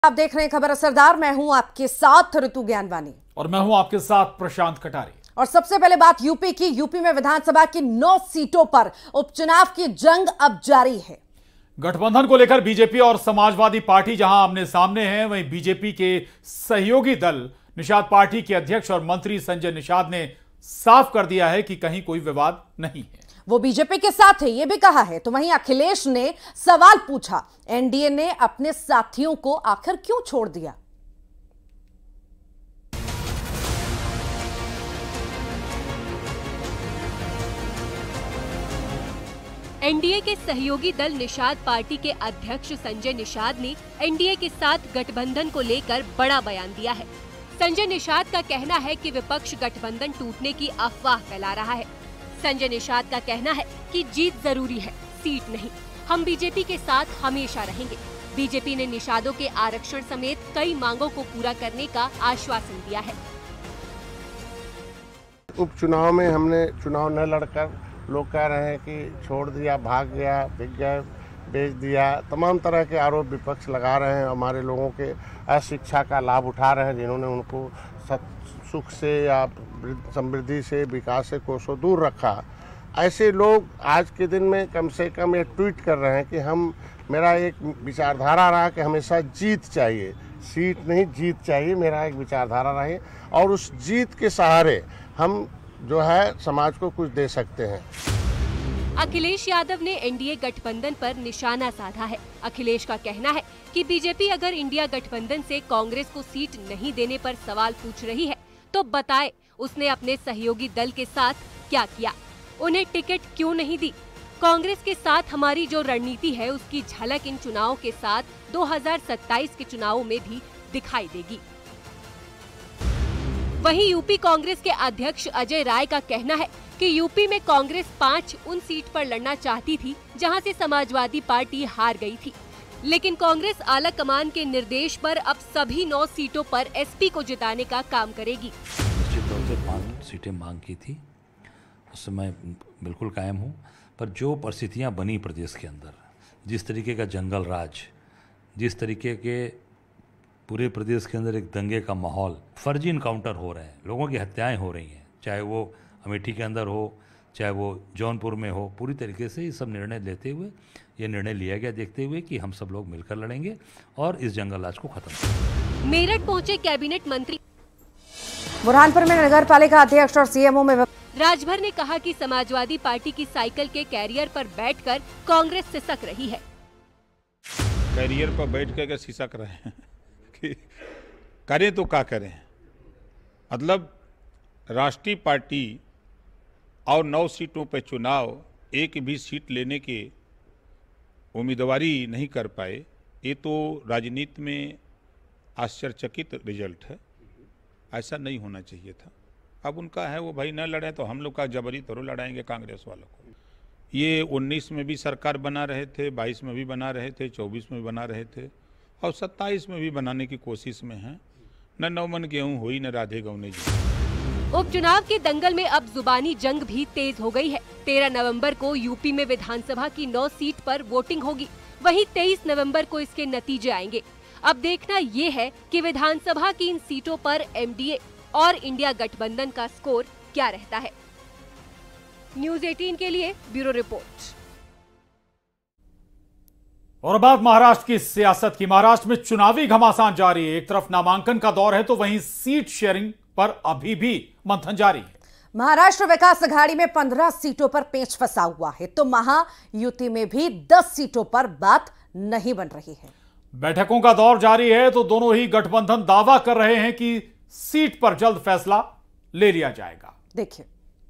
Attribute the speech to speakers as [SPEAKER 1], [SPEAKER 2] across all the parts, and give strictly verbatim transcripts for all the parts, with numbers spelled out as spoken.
[SPEAKER 1] आप देख रहे हैं खबर असरदार। मैं हूं आपके साथ ऋतु ज्ञानवानी
[SPEAKER 2] और मैं हूं आपके साथ प्रशांत कटारी।
[SPEAKER 1] और सबसे पहले बात यूपी की। यूपी में विधानसभा की नौ सीटों पर उपचुनाव की जंग अब जारी है।
[SPEAKER 2] गठबंधन को लेकर बीजेपी और समाजवादी पार्टी जहां आमने सामने हैं, वहीं बीजेपी के सहयोगी दल निषाद पार्टी के अध्यक्ष और मंत्री संजय निषाद ने साफ कर दिया है कि कहीं कोई विवाद नहीं है।
[SPEAKER 1] वो बीजेपी के साथ है, ये भी कहा है। तो वहीं अखिलेश ने सवाल पूछा, एनडीए ने अपने साथियों को आखिर क्यों छोड़ दिया।
[SPEAKER 3] एनडीए के सहयोगी दल निषाद पार्टी के अध्यक्ष संजय निषाद ने एनडीए के साथ गठबंधन को लेकर बड़ा बयान दिया है। संजय निषाद का कहना है कि विपक्ष गठबंधन टूटने की अफवाह फैला रहा है। संजय निषाद का कहना है कि जीत जरूरी है, सीट नहीं। हम बीजेपी के साथ हमेशा रहेंगे। बीजेपी ने निषादों के आरक्षण समेत कई मांगों को पूरा करने का आश्वासन दिया है।
[SPEAKER 4] उपचुनाव में हमने चुनाव न लड़कर लोग कह रहे हैं कि छोड़ दिया, भाग गया, बिक गए, बेच दिया, तमाम तरह के आरोप विपक्ष लगा रहे हैं। हमारे लोगों के अशिक्षा का लाभ उठा रहे हैं, जिन्होंने उनको सुख से या समृद्धि से, विकास से कोसों दूर रखा। ऐसे लोग आज के दिन में कम से कम ये ट्वीट कर रहे हैं कि हम मेरा एक विचारधारा रहा कि हमेशा जीत चाहिए, सीट नहीं जीत चाहिए, मेरा एक विचारधारा रहे और उस जीत के सहारे हम जो है समाज को कुछ दे सकते हैं।
[SPEAKER 3] अखिलेश यादव ने एनडीए गठबंधन पर निशाना साधा है। अखिलेश का कहना है कि बीजेपी अगर इंडिया गठबंधन से कांग्रेस को सीट नहीं देने पर सवाल पूछ रही है तो बताए उसने अपने सहयोगी दल के साथ क्या किया, उन्हें टिकट क्यों नहीं दी। कांग्रेस के साथ हमारी जो रणनीति है उसकी झलक इन चुनावों के साथ दो हज़ार सत्ताईस के चुनावों में भी दिखाई देगी। वहीं यूपी कांग्रेस के अध्यक्ष अजय राय का कहना है कि यूपी में कांग्रेस पांच उन सीट पर लड़ना चाहती थी जहां से समाजवादी पार्टी हार गई थी, लेकिन कांग्रेस आला कमान के निर्देश पर अब सभी नौ सीटों पर एसपी को जिताने का काम करेगी।
[SPEAKER 5] निश्चित तौर से पांच सीटें मांग की थी, उस समय बिल्कुल कायम हूँ, पर जो परिस्थितियाँ बनी प्रदेश के अंदर, जिस तरीके का जंगल राज, जिस तरीके के पूरे प्रदेश के अंदर एक दंगे का माहौल, फर्जी इनकाउंटर हो रहे हैं, लोगों की हत्याएं हो रही हैं, चाहे वो अमेठी के अंदर हो, चाहे वो जौनपुर में हो, पूरी तरीके से ये सब निर्णय लेते हुए ये निर्णय लिया गया, देखते हुए कि हम सब लोग मिलकर लड़ेंगे और इस जंगल राज को खत्म करेंगे।
[SPEAKER 3] मेरठ पहुंचे कैबिनेट मंत्री।
[SPEAKER 1] बुरहानपुर में नगर पालिका अध्यक्ष और सीएमओ में
[SPEAKER 3] राजभर ने कहा कि समाजवादी पार्टी की साइकिल के कैरियर पर बैठकर कांग्रेस सिसक रही है।
[SPEAKER 6] कैरियर पर बैठ कर सिसक रहे हैं कि करें तो क्या करें। मतलब राष्ट्रीय पार्टी और नौ सीटों पर चुनाव, एक भी सीट लेने के उम्मीदवारी नहीं कर पाए, ये तो राजनीति में आश्चर्यचकित रिजल्ट है। ऐसा नहीं होना चाहिए था। अब उनका है वो भाई न लड़े तो हम लोग का जबरी थोड़ा लड़ाएंगे कांग्रेस वालों को। ये उन्नीस में भी सरकार बना रहे थे, बाईस में भी बना रहे थे, चौबीस में भी बना रहे थे और सत्ताईस में भी बनाने की कोशिश में है। न नौ मन गेहूँ हुई न राधे गौने जी।
[SPEAKER 3] उपचुनाव के दंगल में अब जुबानी जंग भी तेज हो गई है। तेरह नवंबर को यूपी में विधानसभा की नौ सीट पर वोटिंग होगी, वहीं तेईस नवंबर को इसके नतीजे आएंगे। अब देखना ये है कि विधानसभा की इन सीटों पर एमडीए और इंडिया गठबंधन का स्कोर क्या रहता है। न्यूज़ अठारह के लिए ब्यूरो रिपोर्ट।
[SPEAKER 2] और बात महाराष्ट्र की सियासत की। महाराष्ट्र में चुनावी घमासान जारी है। एक तरफ नामांकन का दौर है तो वहीं सीट शेयरिंग पर अभी भी मंथन जारी है।
[SPEAKER 1] महाराष्ट्र विकास अघाड़ी में पंद्रह सीटों पर पेच फंसा हुआ है तो महायुति में भी दस सीटों पर बात नहीं बन रही है।
[SPEAKER 2] बैठकों का दौर जारी है तो दोनों ही गठबंधन दावा कर रहे हैं कि सीट पर जल्द फैसला ले लिया जाएगा।
[SPEAKER 1] देखिए,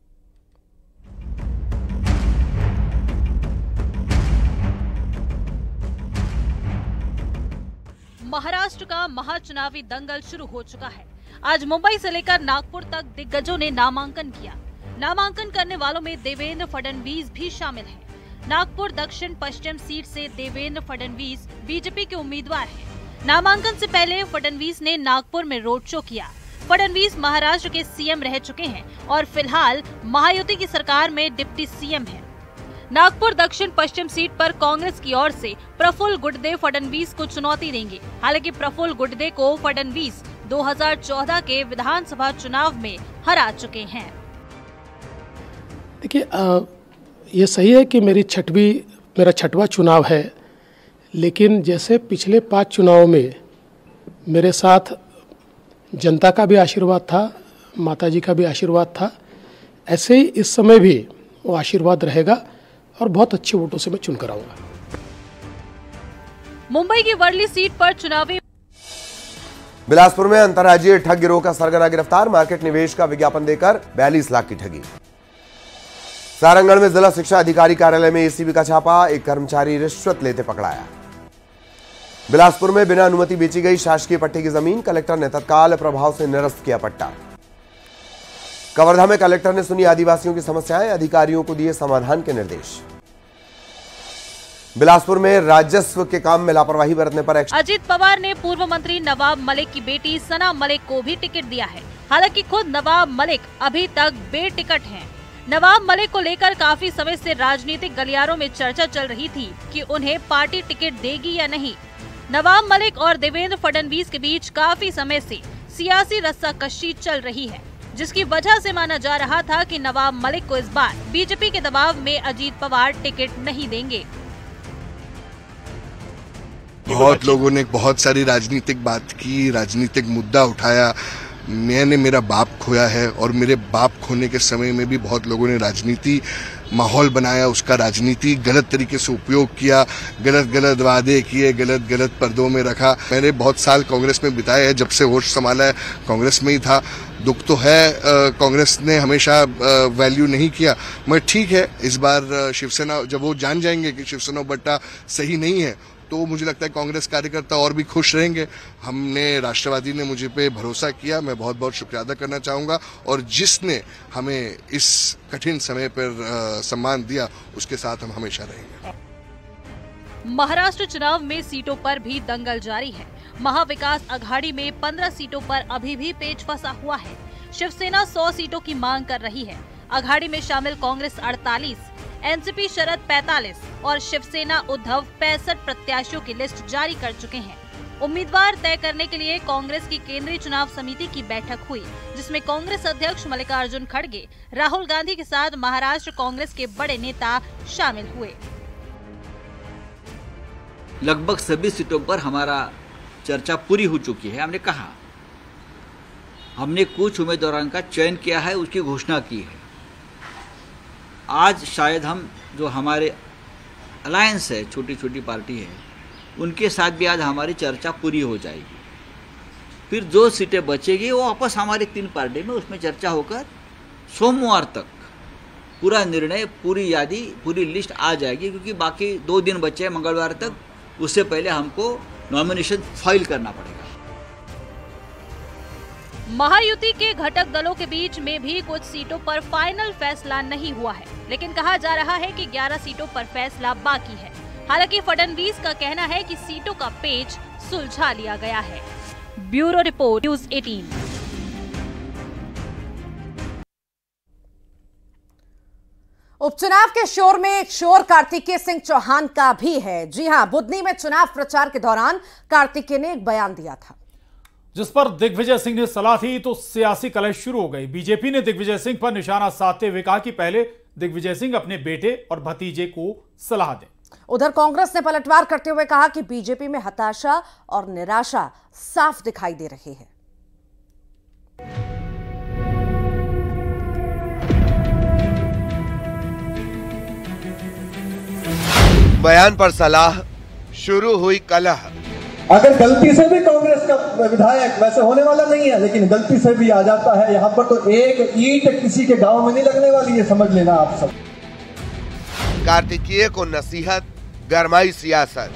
[SPEAKER 7] महाराष्ट्र का महाचुनावी दंगल शुरू हो चुका है। आज मुंबई से लेकर नागपुर तक दिग्गजों ने नामांकन किया। नामांकन करने वालों में देवेंद्र फडणवीस भी शामिल हैं। नागपुर दक्षिण पश्चिम सीट से देवेंद्र फडणवीस बीजेपी के उम्मीदवार हैं। नामांकन से पहले फडणवीस ने नागपुर में रोड शो किया। फडणवीस महाराष्ट्र के सीएम रह चुके हैं और फिलहाल महायुति की सरकार में डिप्टी सीएम हैं। नागपुर दक्षिण पश्चिम सीट पर कांग्रेस की ओर से प्रफुल्ल गुड्डे फडणवीस को चुनौती देंगे। हालांकि प्रफुल्ल गुड्डे को फडणवीस दो हज़ार चौदह के विधानसभा चुनाव में हरा चुके हैं।
[SPEAKER 8] देखिए, ये सही है कि मेरी छठवीं मेरा छठवां चुनाव है, लेकिन जैसे पिछले पांच चुनावों में मेरे साथ जनता का भी आशीर्वाद था, माताजी का भी आशीर्वाद था, ऐसे ही इस समय भी वो आशीर्वाद रहेगा और बहुत अच्छे वोटों से मैं चुनकर आऊंगा।
[SPEAKER 7] मुंबई की वर्ली सीट पर चुनावी
[SPEAKER 9] बिलासपुर में अंतर्राज्यीय ठग गिरोह का सरगना गिरफ्तार, मार्केट निवेश का विज्ञापन देकर बयालीस लाख की ठगी। सारंगढ़ में जिला शिक्षा अधिकारी कार्यालय में एसीबी का छापा, एक कर्मचारी रिश्वत लेते पकड़ाया। बिलासपुर में बिना अनुमति बेची गई शासकीय पट्टे की जमीन, कलेक्टर ने तत्काल प्रभाव से निरस्त किया पट्टा। कवर्धा में कलेक्टर ने सुनी आदिवासियों की समस्याएं, अधिकारियों को दिए समाधान के निर्देश। बिलासपुर में राजस्व के काम में लापरवाही बरतने पर एक्शन।
[SPEAKER 7] अजीत पवार ने पूर्व मंत्री नवाब मलिक की बेटी सना मलिक को भी टिकट दिया है। हालांकि खुद नवाब मलिक अभी तक बेटिकट हैं। नवाब मलिक को लेकर काफी समय से राजनीतिक गलियारों में चर्चा चल रही थी कि उन्हें पार्टी टिकट देगी या नहीं। नवाब मलिक और देवेंद्र फडणवीस के बीच काफी समय से सियासी रस्साकशी चल रही है, जिसकी वजह से माना जा रहा था कि नवाब मलिक को इस बार बीजेपी के दबाव में अजीत पवार टिकट नहीं देंगे।
[SPEAKER 10] बहुत लोगों ने बहुत सारी राजनीतिक बात की, राजनीतिक मुद्दा उठाया। मैंने मेरा बाप खोया है और मेरे बाप खोने के समय में भी बहुत लोगों ने राजनीति माहौल बनाया, उसका राजनीति गलत तरीके से उपयोग किया, गलत गलत वादे किए, गलत गलत पर्दों में रखा। मैंने बहुत साल कांग्रेस में बिताए हैं, जब से होश संभाला है कांग्रेस में ही था। दुख तो है, कांग्रेस ने हमेशा वैल्यू नहीं किया, मगर ठीक है, इस बार शिवसेना जब वो जान जाएंगे कि शिवसेना बट्टा सही नहीं है, तो मुझे लगता है कांग्रेस कार्यकर्ता और भी खुश रहेंगे। हमने राष्ट्रवादी ने मुझे पे भरोसा किया, मैं बहुत बहुत शुक्रिया अदा करना चाहूंगा, और जिसने हमें इस कठिन समय पर सम्मान दिया उसके साथ हम हमेशा रहेंगे।
[SPEAKER 7] महाराष्ट्र चुनाव में सीटों पर भी दंगल जारी है। महाविकास अघाड़ी में पंद्रह सीटों पर अभी भी पेच फंसा हुआ है। शिवसेना सौ सीटों की मांग कर रही है। अघाड़ी में शामिल कांग्रेस अड़तालीस, एनसीपी शरद पैंतालीस और शिवसेना उद्धव पैंसठ प्रत्याशियों की लिस्ट जारी कर चुके हैं। उम्मीदवार तय करने के लिए कांग्रेस की केंद्रीय चुनाव समिति की बैठक हुई, जिसमें कांग्रेस अध्यक्ष मल्लिकार्जुन खड़गे, राहुल गांधी के साथ महाराष्ट्र कांग्रेस के बड़े नेता शामिल हुए।
[SPEAKER 11] लगभग सभी सीटों पर हमारा चर्चा पूरी हो चुकी है। हमने कहा हमने कुछ उम्मीदवारों का चयन किया है, उसकी घोषणा की है। आज शायद हम जो हमारे अलायंस है, छोटी छोटी पार्टी है, उनके साथ भी आज हमारी चर्चा पूरी हो जाएगी। फिर जो सीटें बचेगी वो वापस हमारी तीन पार्टी में उसमें चर्चा होकर सोमवार तक पूरा निर्णय, पूरी यादी, पूरी लिस्ट आ जाएगी, क्योंकि बाकी दो दिन बचे हैं मंगलवार तक। उससे पहले हमको नॉमिनेशन फाइल करना पड़ेगा।
[SPEAKER 7] महायुति के घटक दलों के बीच में भी कुछ सीटों पर फाइनल फैसला नहीं हुआ है, लेकिन कहा जा रहा है कि ग्यारह सीटों पर फैसला बाकी है। हालांकि फडणवीस का कहना है कि सीटों का पेच सुलझा लिया गया है। ब्यूरो रिपोर्ट, न्यूज़ अठारह।
[SPEAKER 1] उपचुनाव के शोर में एक शोर कार्तिकेय सिंह चौहान का भी है। जी हां, बुधनी में चुनाव प्रचार के दौरान कार्तिकेय ने एक बयान दिया था,
[SPEAKER 2] जिस पर दिग्विजय सिंह ने सलाह थी तो सियासी कलह शुरू हो गई। बीजेपी ने दिग्विजय सिंह पर निशाना साधते हुए कहा कि पहले दिग्विजय सिंह अपने बेटे और भतीजे को सलाह दें।
[SPEAKER 1] उधर कांग्रेस ने पलटवार करते हुए कहा कि बीजेपी में हताशा और निराशा साफ दिखाई दे रही है।
[SPEAKER 9] बयान पर सलाह, शुरू हुई कलह।
[SPEAKER 12] अगर गलती से भी कांग्रेस का विधायक, वैसे होने वाला नहीं है, लेकिन गलती से भी आ जाता है यहाँ पर, तो एक ईंट किसी के गांव में नहीं लगने वाली है, समझ लेना आप सब।
[SPEAKER 9] कार्तिकेय को नसीहत, गरमाई सियासत।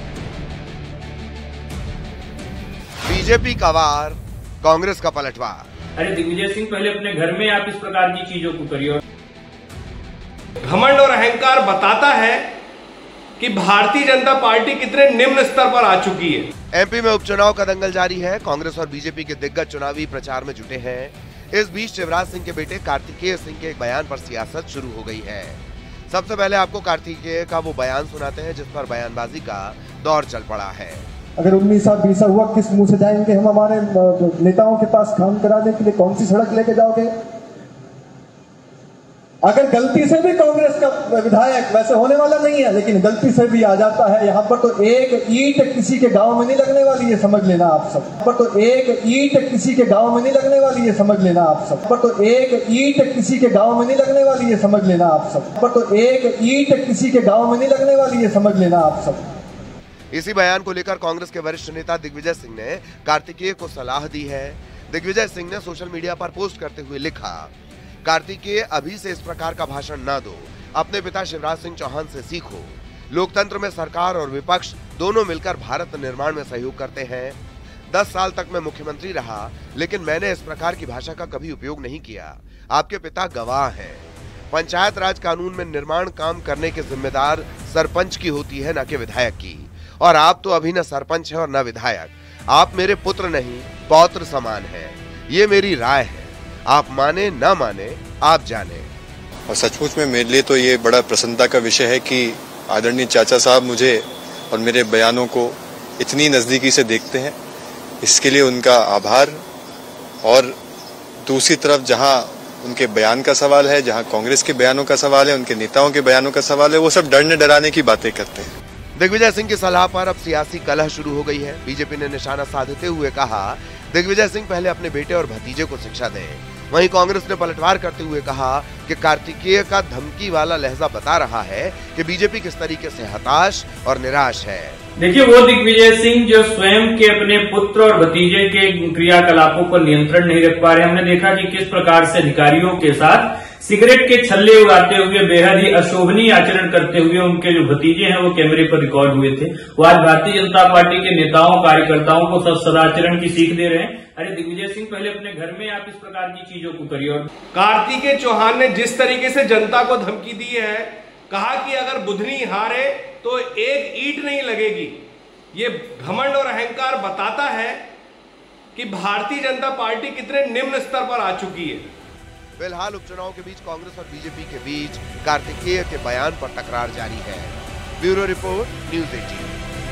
[SPEAKER 9] बीजेपी का वार, कांग्रेस का पलटवार।
[SPEAKER 13] अरे दिग्विजय सिंह, पहले अपने घर में आप इस प्रकार की चीजों को करिए।
[SPEAKER 14] घमंड और अहंकार बताता है कि भारतीय जनता पार्टी कितने निम्न स्तर पर आ चुकी है।
[SPEAKER 9] एमपी में उपचुनाव का दंगल जारी है। कांग्रेस और बीजेपी के दिग्गज चुनावी प्रचार में जुटे हैं। इस बीच शिवराज सिंह के बेटे कार्तिकेय सिंह के एक बयान पर सियासत शुरू हो गई है। सबसे पहले आपको कार्तिकेय का वो बयान सुनाते हैं जिस पर बयानबाजी का दौर चल पड़ा है।
[SPEAKER 12] अगर उन्नीस बीसा हुआ, किस मुंह से जाएंगे हम हमारे नेताओं के पास काम कराने के लिए? कौन सी सड़क लेके जाओगे? अगर गलती से भी कांग्रेस का विधायक, वैसे होने वाला नहीं है, लेकिन गलती से भी आ जाता है यहाँ पर, तो एक ईंट किसी के गांव में नहीं लगने वाली है, समझ लेना आप सब। पर तो एक ईंट किसी के गांव में नहीं लगने वाली है, समझ लेना आप सब। पर तो एक ईंट किसी के गांव में नहीं लगने वाली है, समझ लेना आप सब। पर तो एक ईंट किसी के गांव में नहीं लगने वाली है, समझ लेना आप सब।
[SPEAKER 9] इसी बयान को लेकर कांग्रेस के वरिष्ठ नेता दिग्विजय सिंह ने कार्तिकेय को सलाह दी है। दिग्विजय सिंह ने सोशल मीडिया पर पोस्ट करते हुए लिखा, कार्तिकेय अभी से इस प्रकार का भाषण ना दो, अपने पिता शिवराज सिंह चौहान से सीखो। लोकतंत्र में सरकार और विपक्ष दोनों मिलकर भारत निर्माण में सहयोग करते हैं। दस साल तक मैं मुख्यमंत्री रहा, लेकिन मैंने इस प्रकार की भाषा का कभी उपयोग नहीं किया। आपके पिता गवाह हैं। पंचायत राज कानून में निर्माण काम करने के जिम्मेदार सरपंच की होती है, न कि विधायक की। और आप तो अभी न सरपंच है और न विधायक। आप मेरे पुत्र नहीं, पौत्र समान है। ये मेरी राय है, आप माने ना माने आप जाने।
[SPEAKER 15] और सचमुच में मेरे लिए तो ये बड़ा प्रसन्नता का विषय है कि आदरणीय चाचा साहब मुझे और मेरे बयानों को इतनी नजदीकी से देखते हैं। इसके लिए उनका आभार। और दूसरी तरफ जहां उनके बयान का सवाल है, जहां कांग्रेस के बयानों का सवाल है, उनके नेताओं के बयानों का सवाल है, वो सब डरने डराने की बातें करते हैं।
[SPEAKER 9] दिग्विजय सिंह की सलाह पर अब सियासी कलह शुरू हो गई है। बीजेपी ने निशाना साधते हुए कहा, दिग्विजय सिंह पहले अपने बेटे और भतीजे को शिक्षा दें। वहीं कांग्रेस ने पलटवार करते हुए कहा कि कार्तिकेय का धमकी वाला लहजा बता रहा है कि बीजेपी किस तरीके से हताश और निराश है।
[SPEAKER 13] देखिए, वो दिग्विजय सिंह जो स्वयं के अपने पुत्र और भतीजे के क्रियाकलापों पर नियंत्रण नहीं रख पा रहे। हमने देखा कि किस प्रकार से अधिकारियों के साथ सिगरेट के छल्ले उड़ाते हुए, बेहद ही अशोभनीय आचरण करते हुए उनके जो भतीजे हैं वो कैमरे पर रिकॉर्ड हुए थे। वो आज भारतीय जनता पार्टी के नेताओं, कार्यकर्ताओं को सब सदाचरण की सीख दे रहे हैं। अरे दिग्विजय सिंह, पहले अपने घर में आप इस प्रकार की चीजों को करिए। और
[SPEAKER 14] कार्तिकेय चौहान ने जिस तरीके से जनता को धमकी दी है, कहा कि अगर बुधनी हारे तो एक ईंट नहीं लगेगी, ये घमंड और अहंकार बताता है कि भारतीय जनता पार्टी कितने निम्न स्तर पर आ चुकी है।
[SPEAKER 9] फिलहाल उपचुनाव के बीच कांग्रेस और बीजेपी के बीच कार्तिकेय के बयान पर टकरार जारी है। ब्यूरो रिपोर्ट, न्यूज़ अठारह।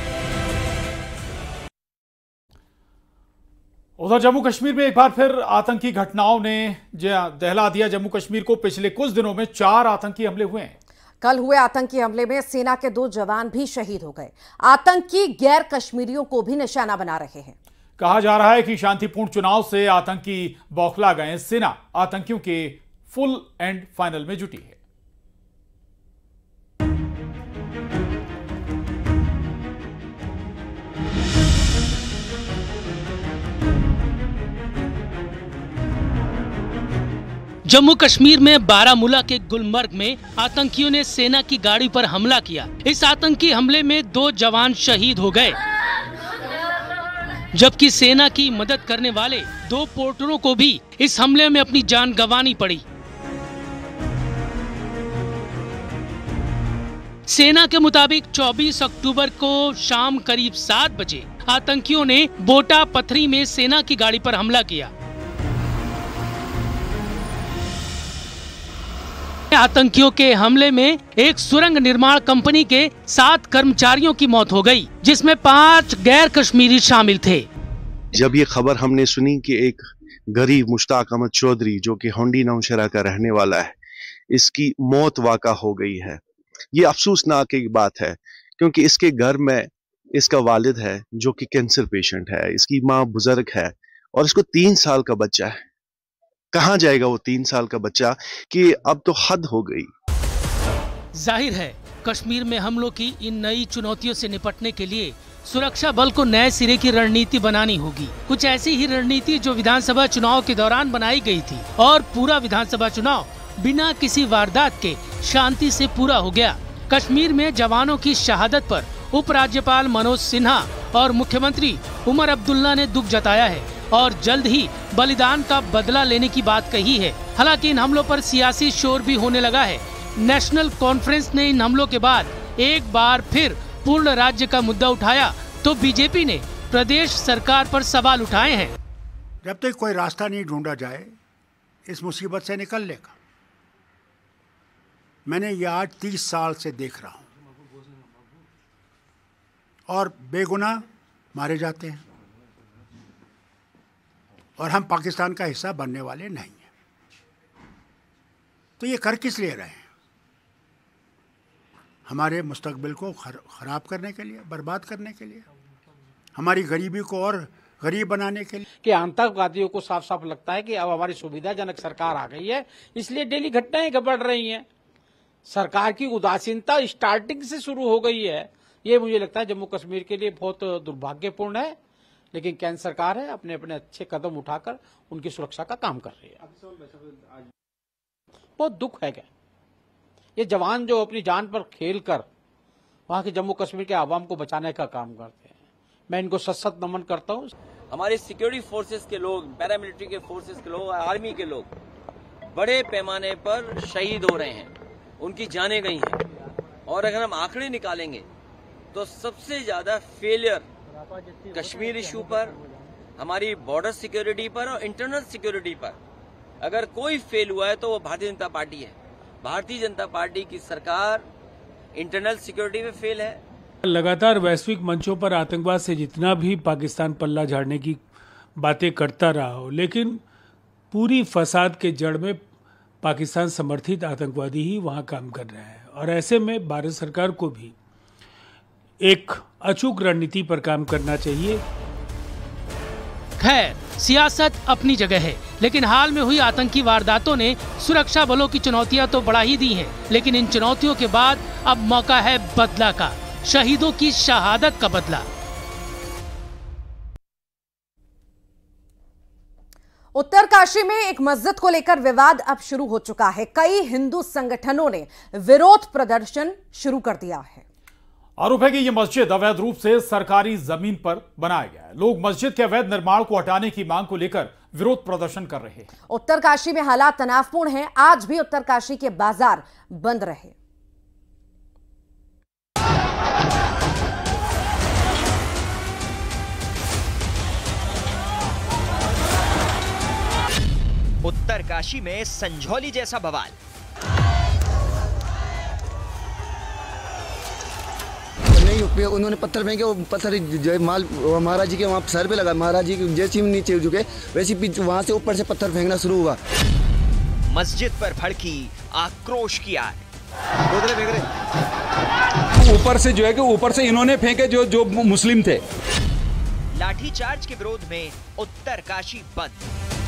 [SPEAKER 2] उधर जम्मू कश्मीर में एक बार फिर आतंकी घटनाओं ने दहला दिया जम्मू कश्मीर को। पिछले कुछ दिनों में चार आतंकी हमले हुए हैं।
[SPEAKER 1] कल हुए आतंकी हमले में सेना के दो जवान भी शहीद हो गए। आतंकी गैर कश्मीरियों को भी निशाना बना रहे हैं।
[SPEAKER 2] कहा जा रहा है कि शांतिपूर्ण चुनाव से आतंकी बौखला गए। सेना आतंकियों के फुल एंड फाइनल में जुटी है।
[SPEAKER 16] जम्मू कश्मीर में बारामूला के गुलमर्ग में आतंकियों ने सेना की गाड़ी पर हमला किया। इस आतंकी हमले में दो जवान शहीद हो गए, जबकि सेना की मदद करने वाले दो पोर्टरों को भी इस हमले में अपनी जान गंवानी पड़ी। सेना के मुताबिक चौबीस अक्टूबर को शाम करीब सात बजे आतंकियों ने बोटा पथरी में सेना की गाड़ी पर हमला किया। आतंकियों के हमले में एक सुरंग निर्माण कंपनी के सात कर्मचारियों की मौत हो गई, जिसमें पांच गैर कश्मीरी शामिल थे।
[SPEAKER 17] जब ये खबर हमने सुनी कि एक गरीब मुश्ताक अहमद चौधरी जो कि होंडी नौशहरा का रहने वाला है, इसकी मौत वाक़ा हो गई है, ये अफसोसनाक एक बात है, क्योंकि इसके घर में इसका वालिद है जो कि कैंसर पेशेंट है, इसकी माँ बुजुर्ग है और इसको तीन साल का बच्चा है। कहाँ जाएगा वो तीन साल का बच्चा कि अब तो हद हो गई।
[SPEAKER 16] जाहिर है कश्मीर में हमलों की इन नई चुनौतियों से निपटने के लिए सुरक्षा बल को नए सिरे की रणनीति बनानी होगी। कुछ ऐसी ही रणनीति जो विधानसभा चुनाव के दौरान बनाई गई थी और पूरा विधानसभा चुनाव बिना किसी वारदात के शांति से पूरा हो गया। कश्मीर में जवानों की शहादत पर उपराज्यपाल मनोज सिन्हा और मुख्यमंत्री उमर अब्दुल्ला ने दुख जताया है और जल्द ही बलिदान का बदला लेने की बात कही है। हालांकि इन हमलों पर सियासी शोर भी होने लगा है। नेशनल कॉन्फ्रेंस ने इन हमलों के बाद एक बार फिर पूर्ण राज्य का मुद्दा उठाया तो बीजेपी ने प्रदेश सरकार पर सवाल उठाए हैं।
[SPEAKER 18] जब तक कोई रास्ता नहीं ढूंढा जाए इस मुसीबत से निकलने का, मैंने ये आज तीस साल से देख रहा हूँ, और बेगुनाह मारे जाते हैं, और हम पाकिस्तान का हिस्सा बनने वाले नहीं हैं। तो ये कर किस लिए रहे हैं? हमारे मुस्तकबिल को खर, खराब करने के लिए, बर्बाद करने के लिए, हमारी गरीबी को और गरीब बनाने के लिए।
[SPEAKER 19] कि आतंकवादियों को साफ साफ लगता है कि अब हमारी सुविधाजनक सरकार आ गई है, इसलिए डेली घटनाएं बढ़ रही हैं। सरकार की उदासीनता स्टार्टिंग से शुरू हो गई है। ये मुझे लगता है जम्मू कश्मीर के लिए बहुत दुर्भाग्यपूर्ण है, लेकिन केंद्र सरकार है अपने अपने अच्छे कदम उठाकर उनकी सुरक्षा का काम कर रही है। बहुत दुख है क्या, ये जवान जो अपनी जान पर खेल कर वहां के जम्मू कश्मीर के आवाम को बचाने का काम करते हैं, मैं इनको सत सत नमन करता हूँ।
[SPEAKER 20] हमारे सिक्योरिटी फोर्सेस के लोग, पैरामिलिट्री के फोर्सेस के लोग, आर्मी के लोग बड़े पैमाने पर शहीद हो रहे हैं, उनकी जानें गई हैं। और अगर हम आंकड़े निकालेंगे तो सबसे ज्यादा फेलियर कश्मीर इशू पर, हमारी बॉर्डर सिक्योरिटी पर और इंटरनल सिक्योरिटी पर अगर कोई फेल हुआ है तो वो भारतीय जनता पार्टी है। भारतीय जनता पार्टी की सरकार इंटरनल सिक्योरिटी में फेल है।
[SPEAKER 21] लगातार वैश्विक मंचों पर आतंकवाद से जितना भी पाकिस्तान पल्ला झाड़ने की बातें करता रहा हो, लेकिन पूरी फसाद के जड़ में पाकिस्तान समर्थित आतंकवादी ही वहां काम कर रहे हैं। और ऐसे में भारत सरकार को भी एक अचूक रणनीति पर काम करना चाहिए।
[SPEAKER 16] खैर, सियासत अपनी जगह है, लेकिन हाल में हुई आतंकी वारदातों ने सुरक्षा बलों की चुनौतियां तो बढ़ा ही दी हैं, लेकिन इन चुनौतियों के बाद अब मौका है बदला का, शहीदों की शहादत का बदला।
[SPEAKER 1] उत्तरकाशी में एक मस्जिद को लेकर विवाद अब शुरू हो चुका है। कई हिंदू संगठनों ने विरोध प्रदर्शन शुरू कर दिया है।
[SPEAKER 2] आरोप है कि यह मस्जिद अवैध रूप से सरकारी जमीन पर बनाया गया है। लोग मस्जिद के अवैध निर्माण को हटाने की मांग को लेकर विरोध प्रदर्शन कर रहे हैं।
[SPEAKER 1] उत्तरकाशी में हालात तनावपूर्ण हैं। आज भी उत्तरकाशी के बाजार बंद रहे।
[SPEAKER 22] उत्तरकाशी में संझौली जैसा बवाल।
[SPEAKER 23] नहीं, उन्होंने पत्थर फेंके, वो पत्थर माल महाराज जी के वहाँ सर पे लगा। महाराज जी जैसे ही नीचे झुके वैसे ही वहाँ से ऊपर से पत्थर फेंकना शुरू हुआ।
[SPEAKER 22] मस्जिद पर भड़की आक्रोश की आग। फेंक रहे
[SPEAKER 24] ऊपर से जो है कि ऊपर से इन्होंने फेंके जो जो मुस्लिम थे।
[SPEAKER 22] लाठीचार्ज के विरोध में उत्तरकाशी बंद।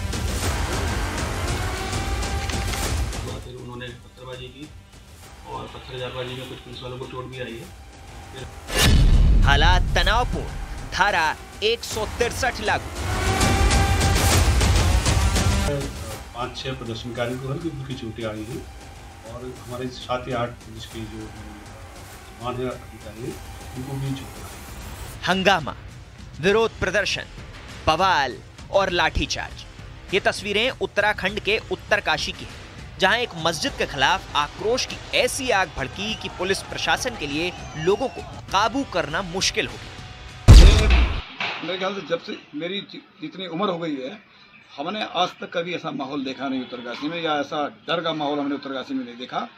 [SPEAKER 25] उन्होंने पत्थरबाजी की और पत्थरबाजी में कुछ पुलिस वालों को चोट भी आई है।
[SPEAKER 22] हालात तनावपूर्ण, धारा एक सौ तिरसठ लागू।
[SPEAKER 25] पाँच छह प्रदर्शनकारियों को हल्की फुल्की चोटें आई हैं और हमारे सात या आठ पुलिस के जो जवान है अधिकारी उनको भी चोटें आई।
[SPEAKER 22] हंगामा, विरोध प्रदर्शन, बवाल और लाठीचार्ज। ये तस्वीरें उत्तराखंड के उत्तरकाशी की हैं, जहां एक मस्जिद के खिलाफ आक्रोश की ऐसी आग भड़की कि पुलिस प्रशासन के लिए लोगों को काबू करना मुश्किल हो गया।
[SPEAKER 26] मेरे ख्याल से जब से मेरी जितनी उम्र हो गई है, हमने आज तक कभी ऐसा माहौल देखा नहीं उत्तरकाशी में, या ऐसा डर का माहौल हमने उत्तरकाशी में नहीं देखा।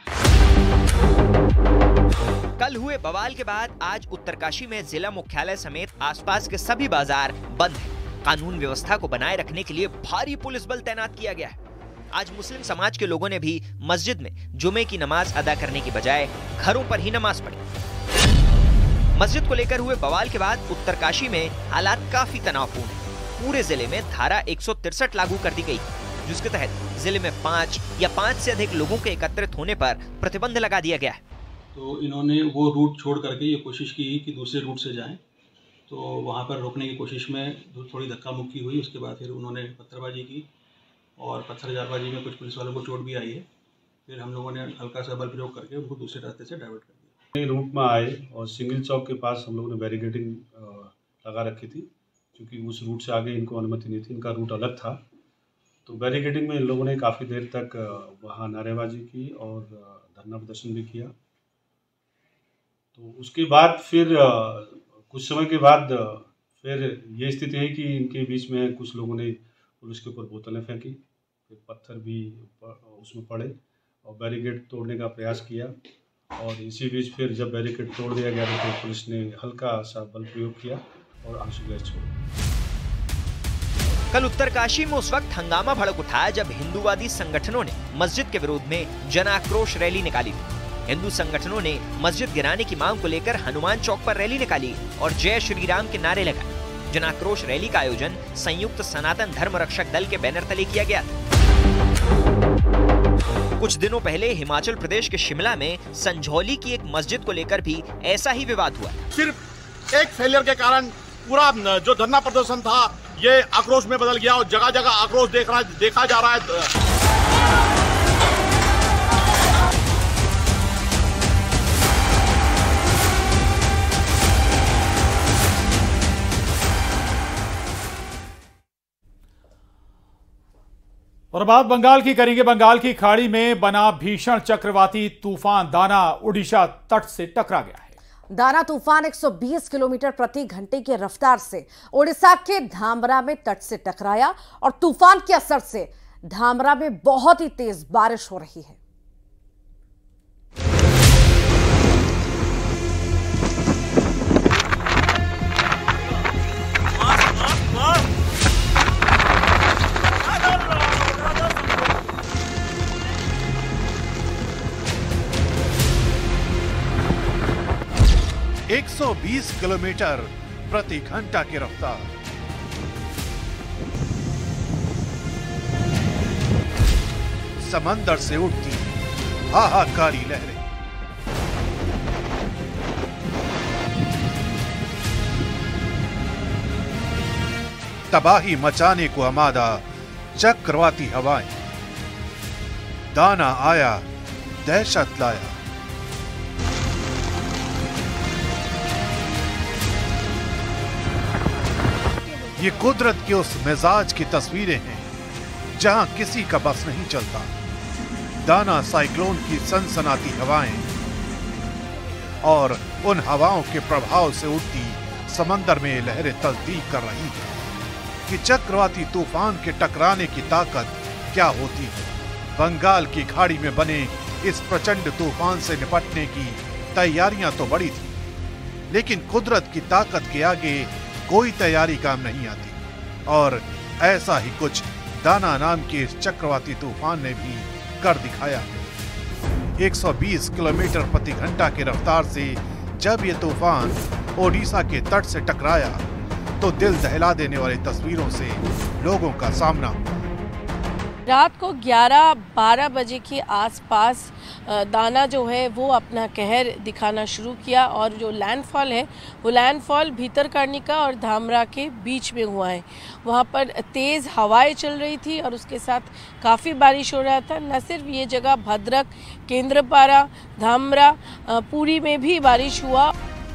[SPEAKER 22] कल हुए बवाल के बाद आज उत्तरकाशी में जिला मुख्यालय समेत आसपास के सभी बाजार बंद हैं। कानून व्यवस्था को बनाए रखने के लिए भारी पुलिस बल तैनात किया गया है। आज मुस्लिम समाज के लोगों ने भी मस्जिद में जुमे की नमाज अदा करने की बजाय घरों पर ही नमाज पढ़ी। मस्जिद को लेकर हुए बवाल के बाद उत्तरकाशी में हालात काफी तनावपूर्ण हैं। पूरे जिले में धारा एक सौ तिरसठ लागू कर दी गई, जिसके तहत जिले में पाँच या पाँच से अधिक लोगों के एकत्रित होने पर प्रतिबंध लगा दिया गया है।
[SPEAKER 25] तो इन्होंने वो रूट छोड़ करके ये कोशिश की कि दूसरे रूट से जाएं, तो वहाँ पर रोकने की कोशिश में थोड़ी धक्का मुक्की हुई। उसके बाद फिर उन्होंने पत्थरबाजी की और पत्थरबाजी में कुछ पुलिस वालों को चोट भी आई है। फिर हम लोगों ने हल्का सा बल प्रयोग करके उनको दूसरे रास्ते से डाइवर्ट कर दिया। रूट में आए और सिंगल चौक के पास हम लोगों ने बैरिकेडिंग लगा रखी थी, क्योंकि उस रूट से आगे इनको अनुमति नहीं थी, इनका रूट अलग था। तो बैरिकेडिंग में इन लोगों ने काफ़ी देर तक वहाँ नारेबाजी की और धरना प्रदर्शन भी किया। तो उसके बाद फिर कुछ समय के बाद फिर ये स्थिति है कि इनके बीच में कुछ लोगों ने पुलिस के ऊपर बोतलें फेंकी, फिर पत्थर भी उसमें पड़े
[SPEAKER 3] और बैरिकेड तोड़ने का प्रयास किया और इसी बीच फिर जब बैरिकेड तोड़ दिया गया तो पुलिस ने हल्का सा बल प्रयोग किया और आंसू गैस छोड़ा।
[SPEAKER 22] कल उत्तरकाशी में उस वक्त हंगामा भड़क उठा जब हिंदूवादी संगठनों ने मस्जिद के विरोध में जन आक्रोश रैली निकाली थी। हिंदू संगठनों ने मस्जिद गिराने की मांग को लेकर हनुमान चौक पर रैली निकाली और जय श्री राम के नारे लगाए। जन आक्रोश रैली का आयोजन संयुक्त सनातन धर्म रक्षक दल के बैनर तले किया गया। कुछ दिनों पहले हिमाचल प्रदेश के शिमला में संझौली की एक मस्जिद को लेकर भी ऐसा ही विवाद हुआ।
[SPEAKER 4] सिर्फ एक फेलियर के कारण पूरा जो धरना प्रदर्शन था ये आक्रोश में बदल गया और जगह जगह आक्रोश देख रहा देखा जा रहा है।
[SPEAKER 2] और बात बंगाल की करेंगे। बंगाल की खाड़ी में बना भीषण चक्रवाती तूफान दाना उड़ीसा तट से टकरा गया है।
[SPEAKER 1] दाना तूफान एक सौ बीस किलोमीटर प्रति घंटे की रफ्तार से ओडिशा के धामरा में तट से टकराया और तूफान के असर से धामरा में बहुत ही तेज बारिश हो रही है।
[SPEAKER 5] एक सौ बीस किलोमीटर प्रति घंटा की रफ्तार, समंदर से उठती हाहाकारी लहरें, तबाही मचाने को आमादा चक्रवाती हवाएं, दाना आया दहशत लाया। ये कुदरत के उस मिजाज की तस्वीरें हैं जहां किसी का बस नहीं चलता। दाना साइक्लोन की सनसनाती हवाएं और उन हवाओं के प्रभाव से उठती समंदर में लहरें तस्दीक कर रही हैं कि चक्रवाती तूफान के टकराने की ताकत क्या होती है। बंगाल की खाड़ी में बने इस प्रचंड तूफान से निपटने की तैयारियां तो बड़ी थी, लेकिन कुदरत की ताकत के आगे कोई तैयारी काम नहीं आती और ऐसा ही कुछ दाना नाम के इस चक्रवाती तूफान ने भी कर दिखाया है। एक सौ बीस किलोमीटर प्रति घंटा की रफ्तार से जब ये तूफान ओडिशा के तट से टकराया तो दिल दहला देने वाली तस्वीरों से लोगों का सामना हुआ।
[SPEAKER 6] रात को ग्यारह बारह बजे के आसपास दाना जो है वो अपना कहर दिखाना शुरू किया और जो लैंडफॉल है वो लैंडफॉल भीतरकनिका और धामरा के बीच में हुआ है। वहाँ पर तेज़ हवाएं चल रही थी और उसके साथ काफ़ी बारिश हो रहा था। न सिर्फ ये जगह भद्रक, केंद्रपाड़ा, धामरा, पुरी में भी बारिश हुआ।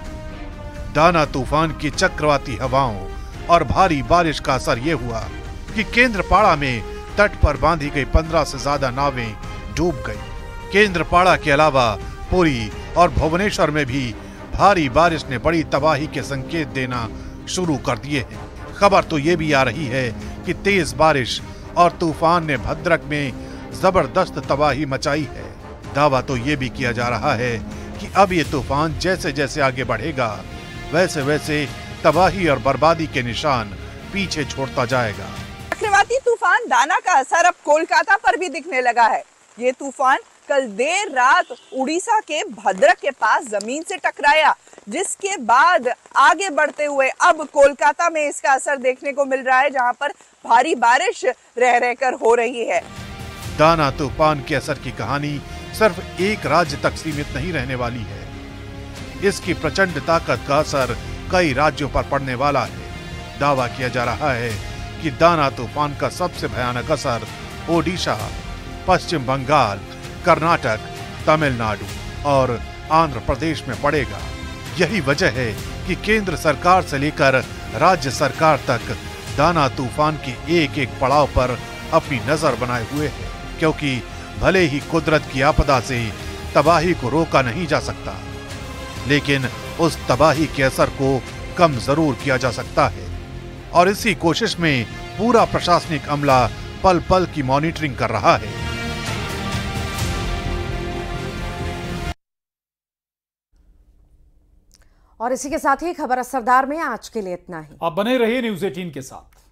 [SPEAKER 5] दाना तूफान की चक्रवाती हवाओं और भारी बारिश का असर ये हुआ कि केंद्रपाड़ा में तट पर बांधी गई पंद्रह से ज्यादा नावें डूब गई। केंद्रपाड़ा के अलावा पुरी और भुवनेश्वर में भी भारी बारिश ने बड़ी तबाही के संकेत देना शुरू कर दिए हैं। खबर तो ये भी आ रही है कि तेज बारिश और तूफान ने भद्रक में जबरदस्त तबाही मचाई है। दावा तो ये भी किया जा रहा है कि अब ये तूफान जैसे जैसे आगे बढ़ेगा वैसे वैसे तबाही और बर्बादी के निशान पीछे छोड़ता जाएगा।
[SPEAKER 8] चक्रवाती तूफान दाना का असर अब कोलकाता पर भी दिखने लगा है। ये तूफान कल देर रात उड़ीसा के भद्रक के पास जमीन से टकराया, जिसके बाद आगे बढ़ते हुए अब कोलकाता में इसका असर देखने को मिल रहा है, जहां पर भारी बारिश रह रहकर हो रही है।
[SPEAKER 5] दाना तूफान के असर की कहानी सिर्फ एक राज्य तक सीमित नहीं रहने वाली है। इसकी प्रचंड ताकत का असर कई राज्यों पर पड़ने वाला है। दावा किया जा रहा है कि दाना तूफान का सबसे भयानक असर ओडिशा, पश्चिम बंगाल, कर्नाटक, तमिलनाडु और आंध्र प्रदेश में पड़ेगा। यही वजह है कि केंद्र सरकार से लेकर राज्य सरकार तक दाना तूफान के एक एक पड़ाव पर अपनी नजर बनाए हुए है, क्योंकि भले ही कुदरत की आपदा से तबाही को रोका नहीं जा सकता, लेकिन उस तबाही के असर को कम जरूर किया जा सकता है। और इसी कोशिश में पूरा प्रशासनिक अमला पल पल की मॉनिटरिंग कर रहा है।
[SPEAKER 1] और इसी के साथ ही खबर असरदार में आज के लिए इतना ही।
[SPEAKER 2] आप बने रहिए न्यूज़ अठारह के साथ।